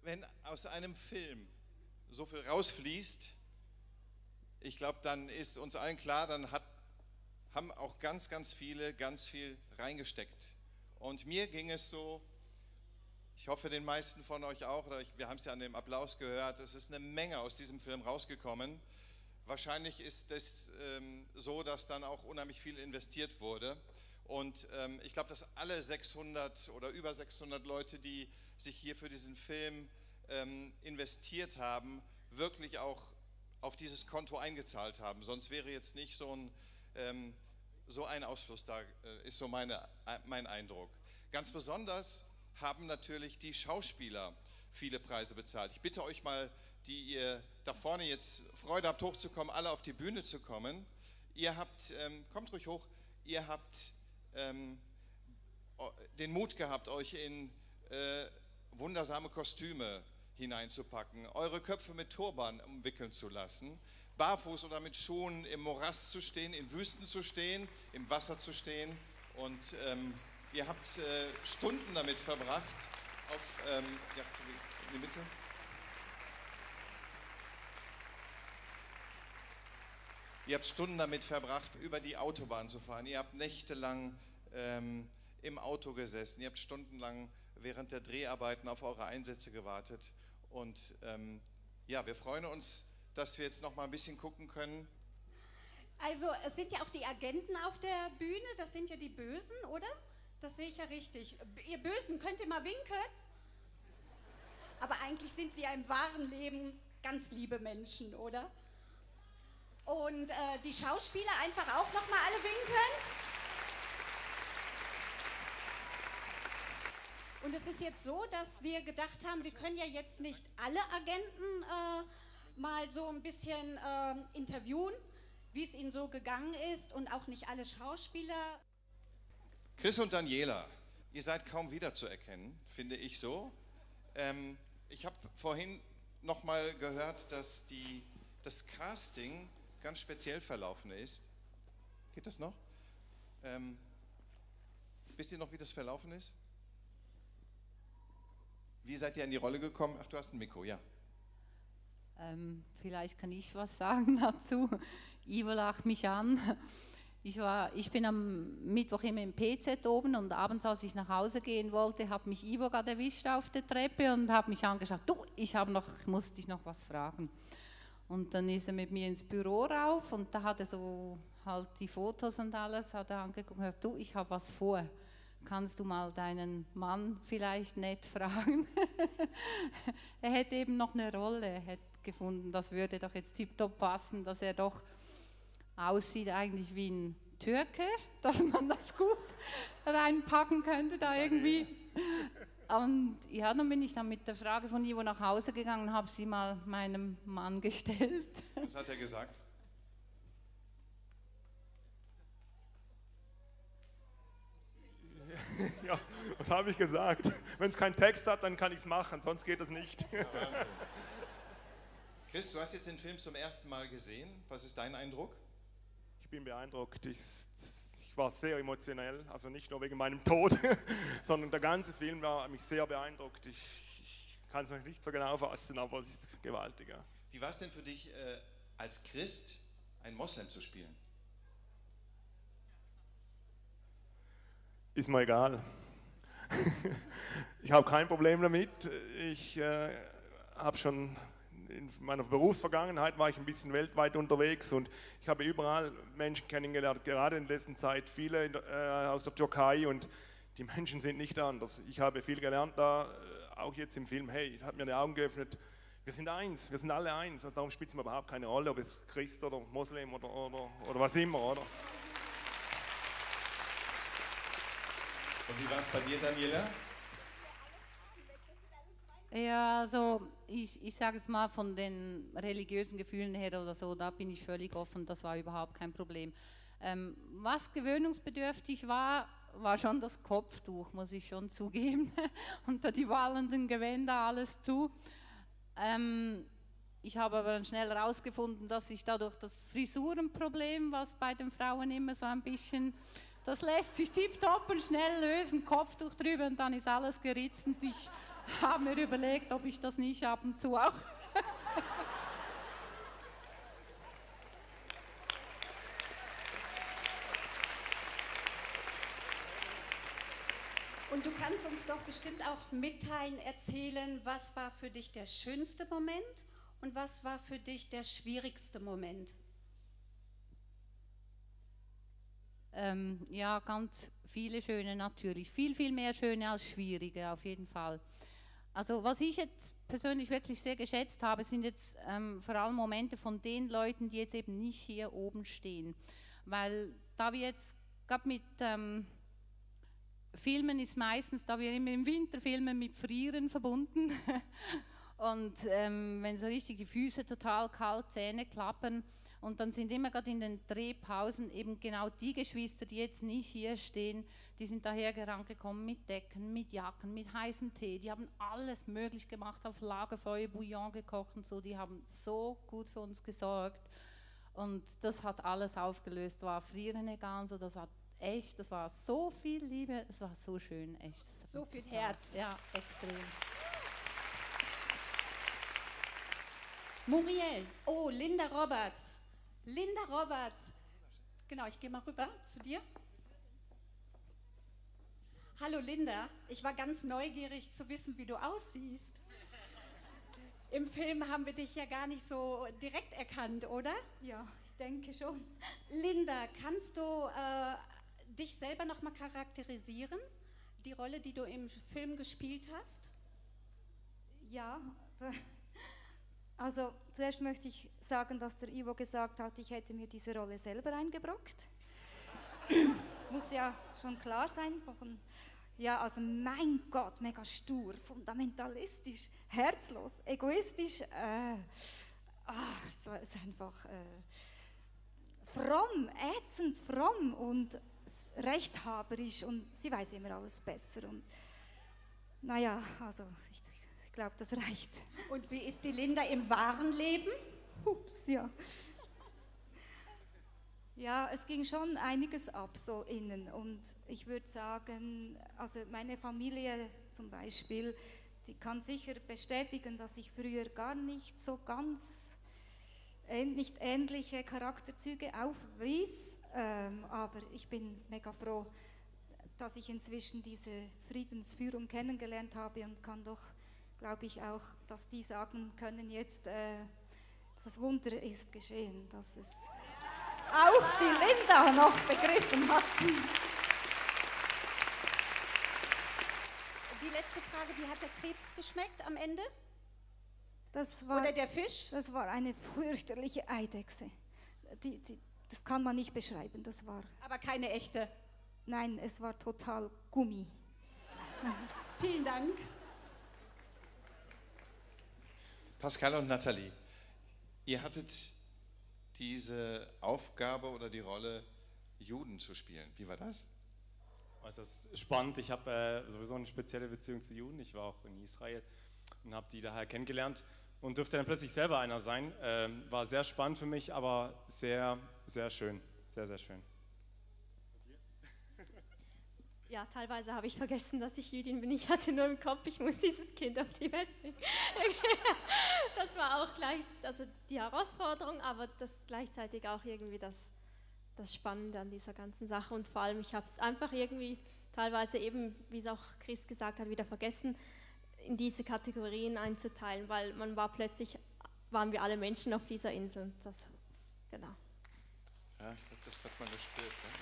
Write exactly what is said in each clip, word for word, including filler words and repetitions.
wenn aus einem Film so viel rausfließt, ich glaube, dann ist uns allen klar, dann hat, haben auch ganz, ganz viele ganz viel reingesteckt. Und mir ging es so, ich hoffe den meisten von euch auch, oder ich, wir haben es ja an dem Applaus gehört, es ist eine Menge aus diesem Film rausgekommen. Wahrscheinlich ist es ähm, so, dass dann auch unheimlich viel investiert wurde. Und ähm, ich glaube, dass alle sechshundert oder über sechshundert Leute, die sich hier für diesen Film ähm, investiert haben, wirklich auch auf dieses Konto eingezahlt haben. Sonst wäre jetzt nicht so ein, ähm, so ein Ausfluss da, äh, ist so meine, äh, mein Eindruck. Ganz besonders haben natürlich die Schauspieler viele Preise bezahlt. Ich bitte euch mal, die ihr da vorne jetzt Freude habt, hochzukommen, alle auf die Bühne zu kommen. Ihr habt, ähm, kommt ruhig hoch, ihr habt ähm, den Mut gehabt, euch in äh, wundersame Kostüme hineinzupacken, eure Köpfe mit Turban umwickeln zu lassen, barfuß oder mit Schuhen im Morast zu stehen, in Wüsten zu stehen, im Wasser zu stehen und ähm, ihr habt äh, Stunden damit verbracht, auf, ähm, ja, in die Mitte. Ihr habt Stunden damit verbracht, über die Autobahn zu fahren. Ihr habt nächtelang ähm, im Auto gesessen. Ihr habt stundenlang während der Dreharbeiten auf eure Einsätze gewartet. Und ähm, ja, wir freuen uns, dass wir jetzt noch mal ein bisschen gucken können. Also es sind ja auch die Agenten auf der Bühne, das sind ja die Bösen, oder? Das sehe ich ja richtig. Ihr Bösen, könnt ihr mal winken? Aber eigentlich sind sie ja im wahren Leben ganz liebe Menschen, oder? Und äh, die Schauspieler einfach auch noch mal alle winken. Und es ist jetzt so, dass wir gedacht haben, wir können ja jetzt nicht alle Agenten äh, mal so ein bisschen äh, interviewen, wie es ihnen so gegangen ist und auch nicht alle Schauspieler. Chris und Daniela, ihr seid kaum wiederzuerkennen, finde ich so. Ähm, ich habe vorhin noch mal gehört, dass die, das Casting ganz speziell verlaufen ist. Geht das noch? Ähm, wisst ihr noch, wie das verlaufen ist? Wie seid ihr in die Rolle gekommen? Ach, du hast ein Mikro, ja. Ähm, vielleicht kann ich was sagen dazu. Ivo lacht mich an. Ich, war, ich bin am Mittwoch immer im P Z oben und abends, als ich nach Hause gehen wollte, hat mich Ivo gerade erwischt auf der Treppe und hat mich angeschaut. Du, ich habe noch, muss dich noch was fragen. Und dann ist er mit mir ins Büro rauf und da hat er so halt die Fotos und alles, hat er angeguckt und gesagt, du, ich habe was vor. Kannst du mal deinen Mann vielleicht nett fragen? Er hätte eben noch eine Rolle, er hätte gefunden, das würde doch jetzt tiptop passen, dass er doch aussieht eigentlich wie ein Türke, dass man das gut reinpacken könnte da irgendwie. Und ja, dann bin ich dann mit der Frage von Ivo nach Hause gegangen und habe sie mal meinem Mann gestellt. Was hat er gesagt? Ja, was habe ich gesagt? Wenn es keinen Text hat, dann kann ich es machen, sonst geht es nicht. Ja, Chris, du hast jetzt den Film zum ersten Mal gesehen. Was ist dein Eindruck? Ich bin beeindruckt. Ich, ich war sehr emotionell, also nicht nur wegen meinem Tod, sondern der ganze Film war mich sehr beeindruckt. Ich, ich kann es noch nicht so genau fassen, aber es ist gewaltig. Ja. Wie war es denn für dich, äh, als Christ einen Moslem zu spielen? Ist mir egal. Ich habe kein Problem damit. Ich äh, habe schon in meiner Berufsvergangenheit war ich ein bisschen weltweit unterwegs und ich habe überall Menschen kennengelernt, gerade in letzter Zeit viele in, äh, aus der Türkei und die Menschen sind nicht anders. Ich habe viel gelernt da, äh, auch jetzt im Film, hey, hat mir die Augen geöffnet. Wir sind eins, wir sind alle eins und darum spielt es mir überhaupt keine Rolle, ob es Christ oder Moslem oder, oder, oder was immer, oder? Und wie war es bei dir, Daniela? Ja, also ich, ich sage es mal von den religiösen Gefühlen her oder so, da bin ich völlig offen, das war überhaupt kein Problem. Ähm, was gewöhnungsbedürftig war, war schon das Kopftuch, muss ich schon zugeben, unter die wallenden Gewänder alles zu. Ähm, ich habe aber dann schnell herausgefunden, dass ich dadurch das Frisurenproblem, was bei den Frauen immer so ein bisschen, das lässt sich tipptopp und schnell lösen, Kopftuch drüber und dann ist alles geritzt und ich habe mir überlegt, ob ich das nicht ab und zu auch... Und du kannst uns doch bestimmt auch mitteilen, erzählen, was war für dich der schönste Moment und was war für dich der schwierigste Moment? Ähm, ja, ganz viele schöne natürlich. Viel, viel mehr schöne als schwierige, auf jeden Fall. Also was ich jetzt persönlich wirklich sehr geschätzt habe, sind jetzt ähm, vor allem Momente von den Leuten, die jetzt eben nicht hier oben stehen. Weil da wir jetzt, gerade mit ähm, Filmen ist meistens, da wir immer im Winter filmen, mit Frieren verbunden. Und ähm, wenn so richtig die Füße total kalt, Zähne klappern, und dann sind immer gerade in den Drehpausen eben genau die Geschwister, die jetzt nicht hier stehen, die sind dahergerannt gekommen mit Decken, mit Jacken, mit heißem Tee. Die haben alles möglich gemacht, auf Lagerfeuer, Bouillon gekocht und so. Die haben so gut für uns gesorgt. Und das hat alles aufgelöst, war Frieren egal. So, das war echt, das war so viel Liebe, es war so schön, echt. So viel Herz. Ja, extrem. Muriel, oh, Linda Roberts. Linda Roberts. Genau, ich gehe mal rüber zu dir. Hallo Linda, ich war ganz neugierig zu wissen, wie du aussiehst. Im Film haben wir dich ja gar nicht so direkt erkannt, oder? Ja, ich denke schon. Linda, kannst du äh, dich selber noch mal charakterisieren? Die Rolle, die du im Film gespielt hast? Ja, also zuerst möchte ich sagen, dass der Ivo gesagt hat, ich hätte mir diese Rolle selber eingebrockt. Muss ja schon klar sein. Ja, also mein Gott, mega stur, fundamentalistisch, herzlos, egoistisch. Äh, ah, es war es einfach äh, fromm, ätzend fromm und rechthaberisch und sie weiß immer alles besser. Und naja, also ich, ich glaube, das reicht. Und wie ist die Linda im wahren Leben? Ups, ja. Ja, es ging schon einiges ab so innen und ich würde sagen, also meine Familie zum Beispiel, die kann sicher bestätigen, dass ich früher gar nicht so ganz, äh, nicht ähnliche Charakterzüge aufwies, ähm, aber ich bin mega froh, dass ich inzwischen diese Friedensführung kennengelernt habe und kann doch, glaube ich auch, dass die sagen können jetzt, äh, das Wunder ist geschehen, dass es auch die Linda noch begriffen hat. Die letzte Frage, wie hat der Krebs geschmeckt am Ende? Das war, Oder der Fisch? Das war eine fürchterliche Eidechse. Die, die, das kann man nicht beschreiben. Das war, Aber keine echte. nein, es war total Gummi. Vielen Dank. Pascal und Nathalie, ihr hattet diese Aufgabe oder die Rolle, Juden zu spielen. Wie war das? Also das ist spannend. Ich habe äh, sowieso eine spezielle Beziehung zu Juden. Ich war auch in Israel und habe die daher kennengelernt und durfte dann plötzlich selber einer sein. Ähm, war sehr spannend für mich, aber sehr, sehr schön. Sehr, sehr schön. Ja, teilweise habe ich vergessen, dass ich Jüdin bin. Ich hatte nur im Kopf, ich muss dieses Kind auf die Welt bringen. Das war auch gleich, also die Herausforderung, aber das gleichzeitig auch irgendwie das, das Spannende an dieser ganzen Sache. Und vor allem, ich habe es einfach irgendwie teilweise eben, wie es auch Chris gesagt hat, wieder vergessen, in diese Kategorien einzuteilen, weil man war plötzlich, waren wir alle Menschen auf dieser Insel. Das, genau. Ja, ich glaube, das hat man gespürt. Ja?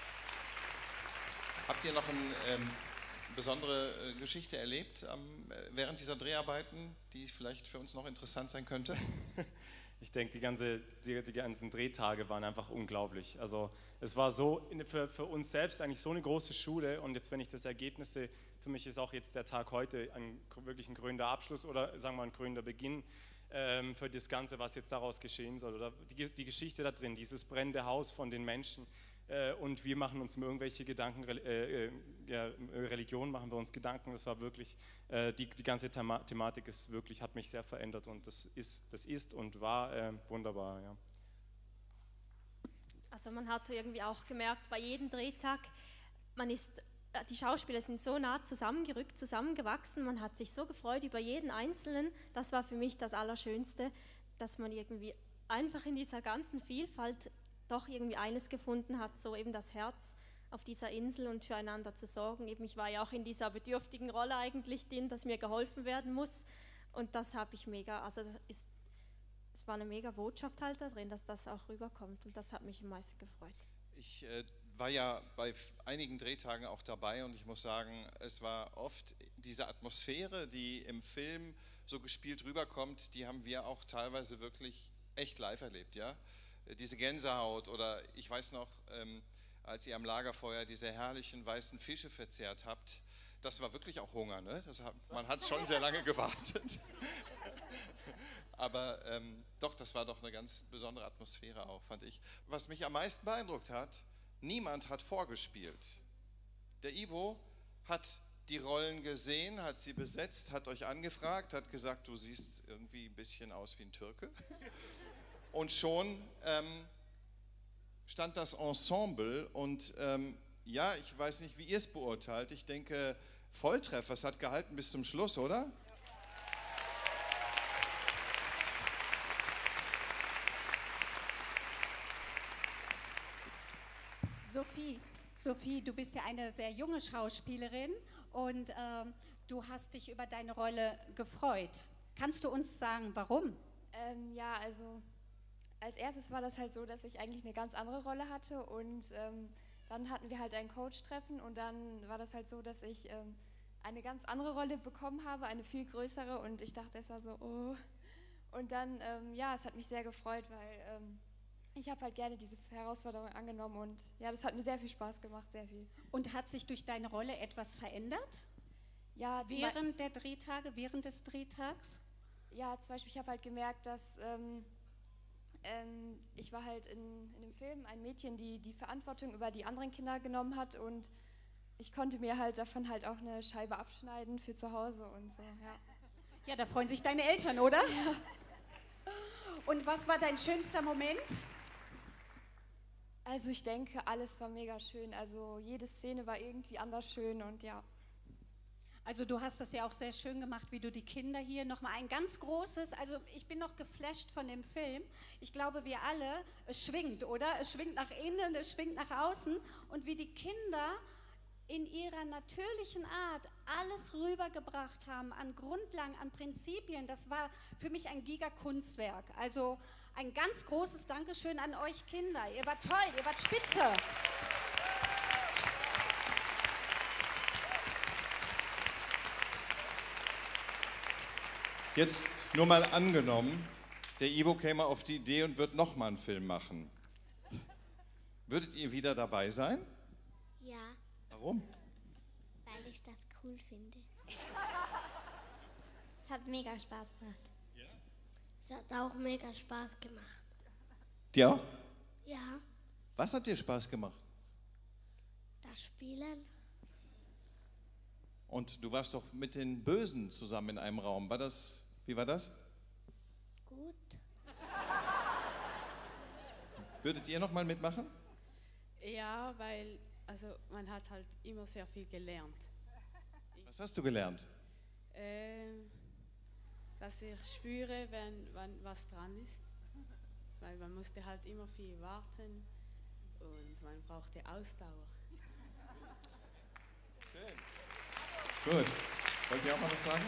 Habt ihr noch eine ähm, besondere äh, Geschichte erlebt ähm, während dieser Dreharbeiten, die vielleicht für uns noch interessant sein könnte? Ich denke, die, ganze, die, die ganzen Drehtage waren einfach unglaublich. Also es war so in, für, für uns selbst eigentlich so eine große Schule und jetzt, wenn ich das Ergebnis sehe, für mich ist auch jetzt der Tag heute ein, wirklich ein krönender Abschluss oder sagen wir mal ein krönender Beginn ähm, für das Ganze, was jetzt daraus geschehen soll. Oder die, die Geschichte da drin, dieses brennende Haus von den Menschen. Und wir machen uns irgendwelche Gedanken, äh, ja, Religion machen wir uns Gedanken, das war wirklich, äh, die, die ganze Thema Thematik ist wirklich, hat mich sehr verändert und das ist, das ist und war äh, wunderbar, ja. Also man hat irgendwie auch gemerkt, bei jedem Drehtag, man ist die Schauspieler sind so nah zusammengerückt, zusammengewachsen, man hat sich so gefreut über jeden Einzelnen. Das war für mich das Allerschönste, dass man irgendwie einfach in dieser ganzen Vielfalt doch irgendwie eines gefunden hat, so eben das Herz auf dieser Insel und füreinander zu sorgen. Eben, ich war ja auch in dieser bedürftigen Rolle eigentlich drin, dass mir geholfen werden muss, und das habe ich mega, also das ist, es war eine mega Botschaft halt da drin, dass das auch rüberkommt, und das hat mich am meisten gefreut. Ich äh, war ja bei einigen Drehtagen auch dabei, und ich muss sagen, es war oft diese Atmosphäre, die im Film so gespielt rüberkommt, die haben wir auch teilweise wirklich echt live erlebt, ja. Diese Gänsehaut, oder ich weiß noch, ähm, als ihr am Lagerfeuer diese herrlichen weißen Fische verzehrt habt, das war wirklich auch Hunger, ne? Das hat, man hat schon sehr lange gewartet. Aber ähm, doch, das war doch eine ganz besondere Atmosphäre auch, fand ich. Was mich am meisten beeindruckt hat, niemand hat vorgespielt. Der Ivo hat die Rollen gesehen, hat sie besetzt, hat euch angefragt, hat gesagt, du siehst irgendwie ein bisschen aus wie ein Türke. Und schon ähm, stand das Ensemble, und ähm, ja, ich weiß nicht, wie ihr es beurteilt. Ich denke, Volltreffer, es hat gehalten bis zum Schluss, oder? Sophie, Sophie, du bist ja eine sehr junge Schauspielerin, und ähm, du hast dich über deine Rolle gefreut. Kannst du uns sagen, warum? Ähm, ja, also als erstes war das halt so, dass ich eigentlich eine ganz andere Rolle hatte, und ähm, dann hatten wir halt ein Coach-Treffen, und dann war das halt so, dass ich ähm, eine ganz andere Rolle bekommen habe, eine viel größere, und ich dachte, es war so, oh. Und dann, ähm, ja, es hat mich sehr gefreut, weil ähm, ich habe halt gerne diese Herausforderung angenommen, und ja, das hat mir sehr viel Spaß gemacht, sehr viel. Und hat sich durch deine Rolle etwas verändert? Ja, während der Drehtage, während des Drehtags? Ja, zum Beispiel, ich habe halt gemerkt, dass ähm, ähm, ich war halt in, in dem Film ein Mädchen, die die Verantwortung über die anderen Kinder genommen hat, und ich konnte mir halt davon halt auch eine Scheibe abschneiden für zu Hause und so, ja. Ja, da freuen sich deine Eltern, oder? Ja. Und was war dein schönster Moment? Also ich denke, alles war mega schön. Also jede Szene war irgendwie anders schön, und ja. Also du hast das ja auch sehr schön gemacht, wie du die Kinder hier nochmal ein ganz großes, also ich bin noch geflasht von dem Film. Ich glaube, wir alle, es schwingt, oder? Es schwingt nach innen, es schwingt nach außen, und wie die Kinder in ihrer natürlichen Art alles rübergebracht haben an Grundlagen, an Prinzipien, das war für mich ein Giga-Kunstwerk. Also ein ganz großes Dankeschön an euch Kinder. Ihr wart toll, ihr wart spitze. Jetzt nur mal angenommen, der Ivo käme auf die Idee und wird nochmal einen Film machen. Würdet ihr wieder dabei sein? Ja. Warum? Weil ich das cool finde. Es hat mega Spaß gemacht. Ja? Es hat auch mega Spaß gemacht. Dir auch? Ja. Was hat dir Spaß gemacht? Das Spielen. Und du warst doch mit den Bösen zusammen in einem Raum. War das, wie war das? Gut. Würdet ihr noch mal mitmachen? Ja, weil also man hat halt immer sehr viel gelernt. Was hast du gelernt? Ähm, dass ich spüre, wenn, wenn was dran ist. Weil man musste halt immer viel warten und man brauchte Ausdauer. Schön. Gut. Wollt ihr auch mal was sagen?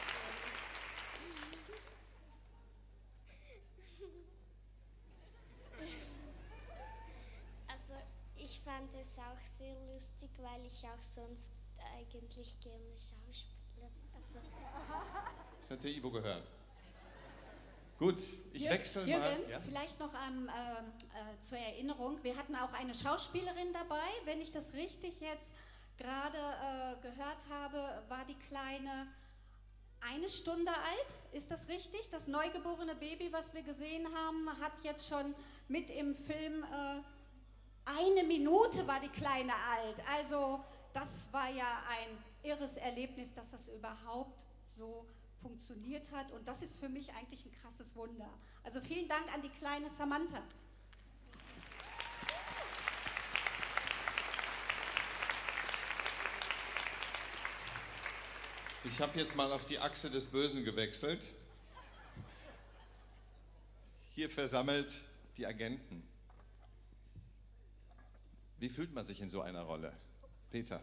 Also ich fand es auch sehr lustig, weil ich auch sonst eigentlich gerne schauspiele. Also das hat der Ivo gehört. Gut, ich Jürgen, wechsle Jürgen, mal. Ja? Vielleicht noch ähm, äh, zur Erinnerung, wir hatten auch eine Schauspielerin dabei, wenn ich das richtig jetzt gerade äh, gehört habe, war die Kleine eine Stunde alt, ist das richtig? Das neugeborene Baby, was wir gesehen haben, hat jetzt schon mit im Film, äh, eine Minute war die Kleine alt. Also das war ja ein irres Erlebnis, dass das überhaupt so funktioniert hat, und das ist für mich eigentlich ein krasses Wunder. Also vielen Dank an die kleine Samantha. Ich habe jetzt mal auf die Achse des Bösen gewechselt. Hier versammelt die Agenten. Wie fühlt man sich in so einer Rolle? Peter.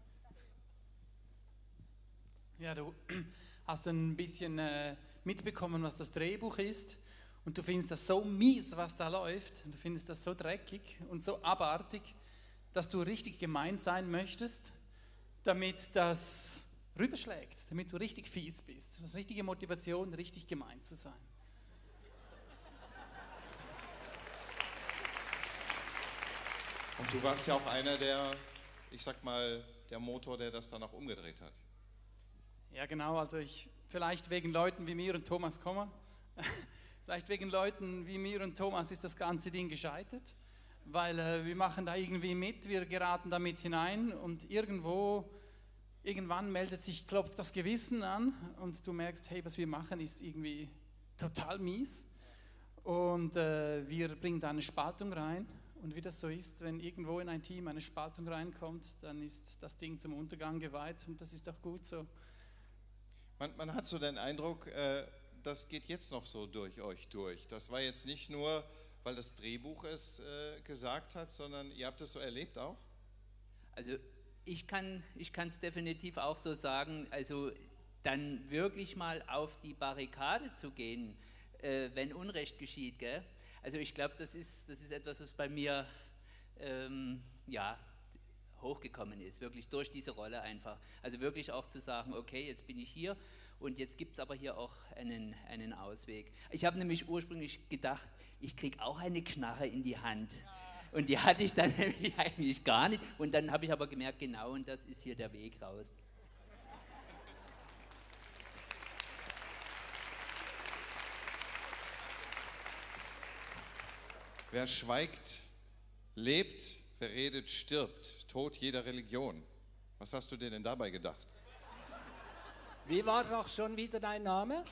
Ja, du hast ein bisschen äh, mitbekommen, was das Drehbuch ist. Und du findest das so mies, was da läuft. Und du findest das so dreckig und so abartig, dass du richtig gemein sein möchtest, damit das rüberschlägt, damit du richtig fies bist. Das ist richtige Motivation, richtig gemein zu sein. Und du warst ja auch einer der, ich sag mal, der Motor, der das dann auch umgedreht hat. Ja, genau, also ich, vielleicht wegen Leuten wie mir und Thomas Kommer, vielleicht wegen Leuten wie mir und Thomas ist das ganze Ding gescheitert, weil äh, wir machen da irgendwie mit, wir geraten da mit hinein und irgendwo, irgendwann meldet sich, klopft das Gewissen an und du merkst, hey, was wir machen ist irgendwie total mies und äh, wir bringen da eine Spaltung rein. Und wie das so ist, wenn irgendwo in ein Team eine Spaltung reinkommt, dann ist das Ding zum Untergang geweiht und das ist auch gut so. Man, man hat so den Eindruck, äh, das geht jetzt noch so durch euch durch. Das war jetzt nicht nur, weil das Drehbuch es äh, gesagt hat, sondern ihr habt es so erlebt auch? Also ich kann ich kann es definitiv auch so sagen, also dann wirklich mal auf die Barrikade zu gehen, äh, wenn Unrecht geschieht, gell? Also ich glaube, das ist, das ist etwas, was bei mir ähm, ja, hochgekommen ist, wirklich durch diese Rolle einfach. Also wirklich auch zu sagen, okay, jetzt bin ich hier und jetzt gibt es aber hier auch einen, einen Ausweg. Ich habe nämlich ursprünglich gedacht, ich kriege auch eine Knarre in die Hand. Und die hatte ich dann nämlich eigentlich gar nicht. Und dann habe ich aber gemerkt, genau, und das ist hier der Weg raus. Wer schweigt, lebt, wer redet, stirbt. Tod jeder Religion. Was hast du dir denn dabei gedacht? Wie war doch schon wieder dein Name?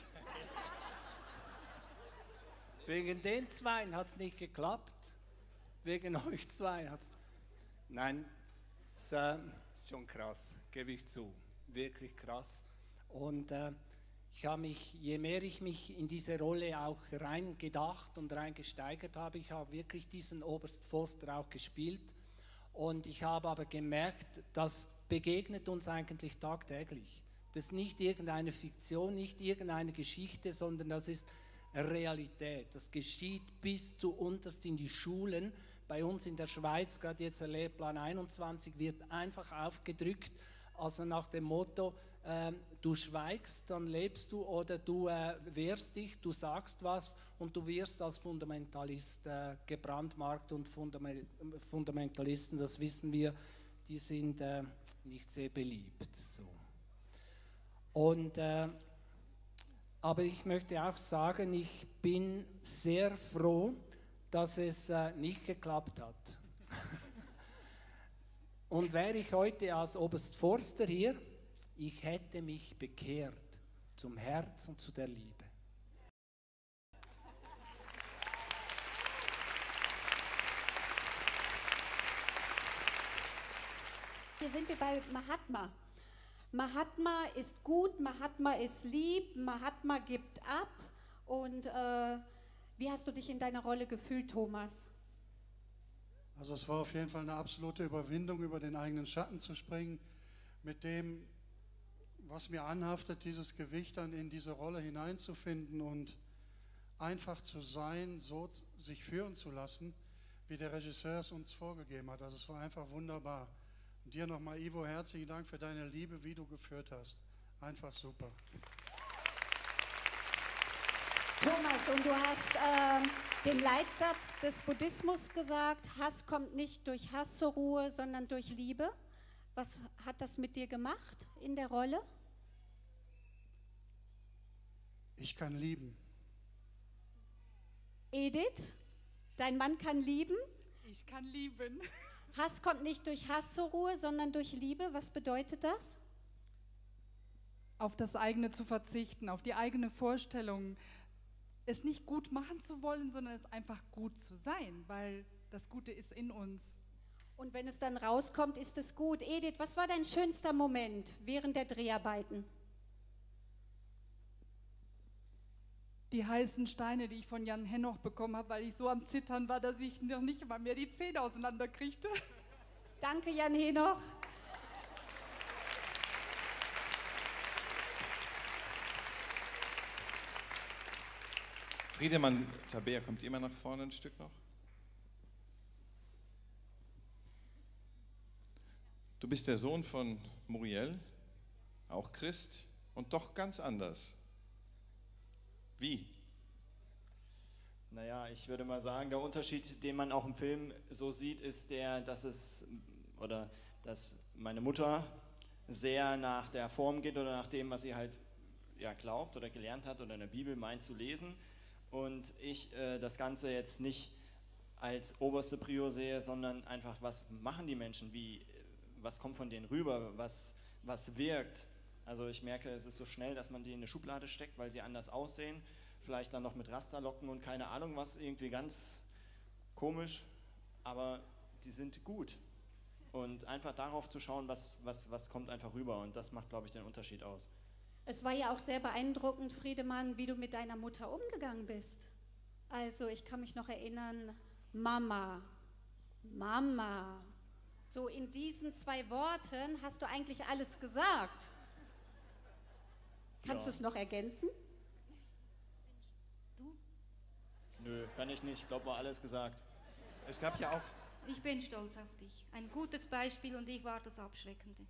Wegen den Zweien hat es nicht geklappt. Wegen euch zwei hat es... Nein, es äh, ist schon krass, gebe ich zu. Wirklich krass. Und äh, ich habe mich, je mehr ich mich in diese Rolle auch reingedacht und reingesteigert habe, ich habe wirklich diesen Oberst Foster auch gespielt und ich habe aber gemerkt, das begegnet uns eigentlich tagtäglich. Das ist nicht irgendeine Fiktion, nicht irgendeine Geschichte, sondern das ist Realität. Das geschieht bis zu unterst in die Schulen. Bei uns in der Schweiz, gerade jetzt der Lehrplan einundzwanzig, wird einfach aufgedrückt, also nach dem Motto, äh, du schweigst, dann lebst du oder du äh, wehrst dich, du sagst was und du wirst als Fundamentalist äh, gebrandmarkt und Fundament Fundamentalisten, das wissen wir, die sind äh, nicht sehr beliebt. So. Und, äh, aber ich möchte auch sagen, ich bin sehr froh, dass es äh, nicht geklappt hat. Und wäre ich heute als Oberst Forster hier, ich hätte mich bekehrt zum Herz und zu der Liebe. Hier sind wir bei Mahatma. Mahatma ist gut, Mahatma ist lieb, Mahatma gibt ab. Und äh, wie hast du dich in deiner Rolle gefühlt, Thomas? Also es war auf jeden Fall eine absolute Überwindung, über den eigenen Schatten zu springen, mit dem, was mir anhaftet, dieses Gewicht dann in diese Rolle hineinzufinden und einfach zu sein, so sich führen zu lassen, wie der Regisseur es uns vorgegeben hat. Also es war einfach wunderbar. Und dir nochmal, Ivo, herzlichen Dank für deine Liebe, wie du geführt hast. Einfach super. Thomas, und du hast äh, den Leitsatz des Buddhismus gesagt, Hass kommt nicht durch Hass zur Ruhe, sondern durch Liebe. Was hat das mit dir gemacht in der Rolle? Ich kann lieben. Edith, dein Mann kann lieben? Ich kann lieben. Hass kommt nicht durch Hass zur Ruhe, sondern durch Liebe. Was bedeutet das? Auf das eigene zu verzichten, auf die eigene Vorstellung, es nicht gut machen zu wollen, sondern es einfach gut zu sein, weil das Gute ist in uns. Und wenn es dann rauskommt, ist es gut. Edith, was war dein schönster Moment während der Dreharbeiten? die heißen Steine, die ich von Jan Henoch bekommen habe, weil ich so am Zittern war, dass ich noch nicht mal mehr die Zähne auseinanderkriegte. Danke, Jan Henoch. Friedemann, Tabea, kommt ihr mal nach vorne ein Stück noch? Du bist der Sohn von Muriel, auch Christ und doch ganz anders. Wie? Naja, ich würde mal sagen, der Unterschied, den man auch im Film so sieht, ist der, dass es, oder dass meine Mutter sehr nach der Form geht oder nach dem, was sie halt ja, glaubt oder gelernt hat oder in der Bibel meint zu lesen. Und ich äh, das Ganze jetzt nicht als oberste Prio sehe, sondern einfach, was machen die Menschen, wie, was kommt von denen rüber, was, was wirkt. Also ich merke, es ist so schnell, dass man die in eine Schublade steckt, weil sie anders aussehen, vielleicht dann noch mit Rasterlocken und keine Ahnung was, irgendwie ganz komisch, aber die sind gut. Und einfach darauf zu schauen, was, was, was kommt einfach rüber, und das macht, glaube ich, den Unterschied aus. Es war ja auch sehr beeindruckend, Friedemann, wie du mit deiner Mutter umgegangen bist. Also ich kann mich noch erinnern, Mama, Mama. So in diesen zwei Worten hast du eigentlich alles gesagt. Kannst Ja. du es noch ergänzen? Du? Nö, kann ich nicht, ich glaube, war alles gesagt. Es gab ja auch... Ich bin stolz auf dich. Ein gutes Beispiel und ich war das Abschreckende.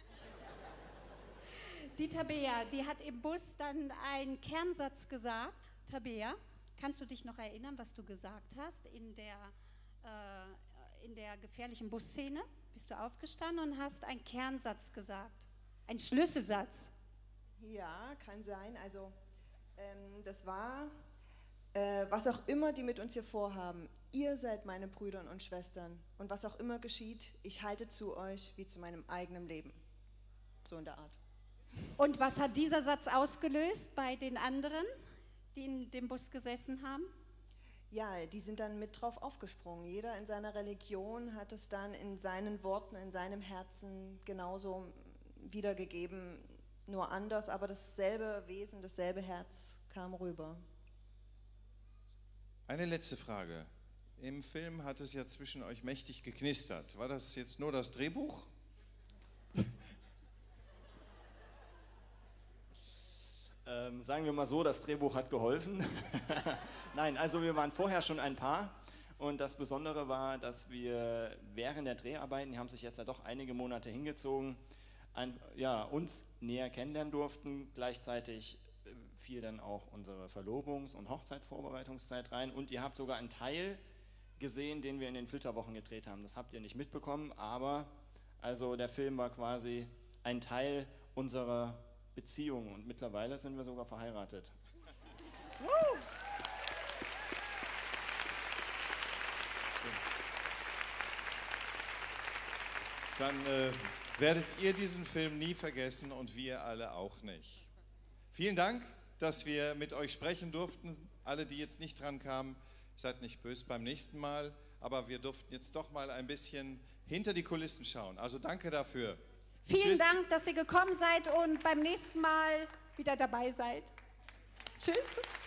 Die Tabea, die hat im Bus dann einen Kernsatz gesagt. Tabea, kannst du dich noch erinnern, was du gesagt hast in der, äh, in der gefährlichen Busszene? Bist du aufgestanden und hast einen Kernsatz gesagt? Ein Schlüsselsatz? Ja, kann sein. Also ähm, das war, äh, was auch immer die mit uns hier vorhaben, ihr seid meine Brüder und Schwestern. Und was auch immer geschieht, ich halte zu euch wie zu meinem eigenen Leben. So in der Art. Und was hat dieser Satz ausgelöst bei den anderen, die in dem Bus gesessen haben? Ja, die sind dann mit drauf aufgesprungen. Jeder in seiner Religion hat es dann in seinen Worten, in seinem Herzen genauso wiedergegeben, nur anders, aber dasselbe Wesen, dasselbe Herz kam rüber. Eine letzte Frage. Im Film hat es ja zwischen euch mächtig geknistert. War das jetzt nur das Drehbuch? Ähm, sagen wir mal so, das Drehbuch hat geholfen. Nein, also wir waren vorher schon ein Paar, und das Besondere war, dass wir während der Dreharbeiten, die haben sich jetzt ja doch einige Monate hingezogen, ein, ja, uns näher kennenlernen durften. Gleichzeitig äh, fiel dann auch unsere Verlobungs- und Hochzeitsvorbereitungszeit rein, und ihr habt sogar einen Teil gesehen, den wir in den Filterwochen gedreht haben. Das habt ihr nicht mitbekommen, aber also der Film war quasi ein Teil unserer Beziehung, und mittlerweile sind wir sogar verheiratet. Uh. Dann äh, werdet ihr diesen Film nie vergessen und wir alle auch nicht. Vielen Dank, dass wir mit euch sprechen durften. Alle, die jetzt nicht dran kamen, seid nicht böse beim nächsten Mal, aber wir durften jetzt doch mal ein bisschen hinter die Kulissen schauen. Also danke dafür. Vielen Tschüss. Dank, dass ihr gekommen seid und beim nächsten Mal wieder dabei seid. Tschüss.